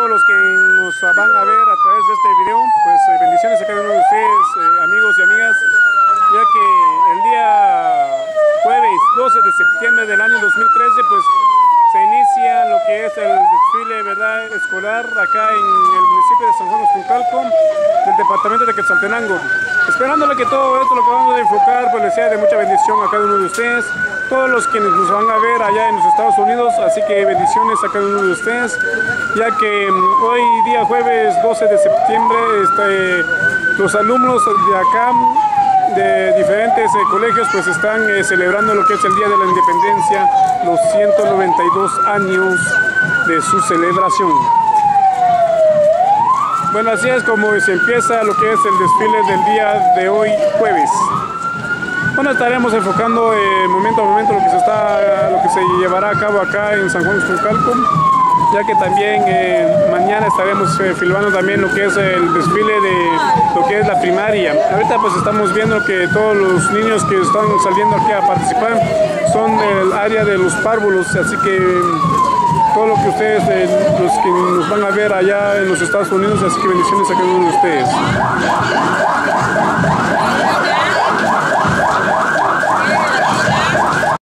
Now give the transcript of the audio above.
todos los que nos van a ver a través de este video, pues bendiciones a cada uno de ustedes, amigos y amigas, ya que el día jueves 12 de septiembre del año 2013, pues se inicia lo que es el desfile, ¿verdad?, escolar acá en el municipio de San Juan Ostuncalco, del departamento de Quetzaltenango. Esperándole que todo esto, lo que vamos a enfocar, pues les sea de mucha bendición a cada uno de ustedes, todos los quienes nos van a ver allá en los Estados Unidos, así que bendiciones a cada uno de ustedes, ya que hoy día jueves 12 de septiembre los alumnos de acá de diferentes colegios pues están celebrando lo que es el Día de la Independencia, los 192 años de su celebración. Bueno, así es como se empieza lo que es el desfile del día de hoy jueves. Bueno, estaremos enfocando momento a momento lo que se llevará a cabo acá en San Juan Ostuncalco, ya que también mañana estaremos filmando también lo que es el desfile de lo que es la primaria. Ahorita pues estamos viendo que todos los niños que están saliendo aquí a participar son del área de los párvulos, así que todo lo que ustedes, los que nos van a ver allá en los Estados Unidos, así que bendiciones a cada uno de ustedes.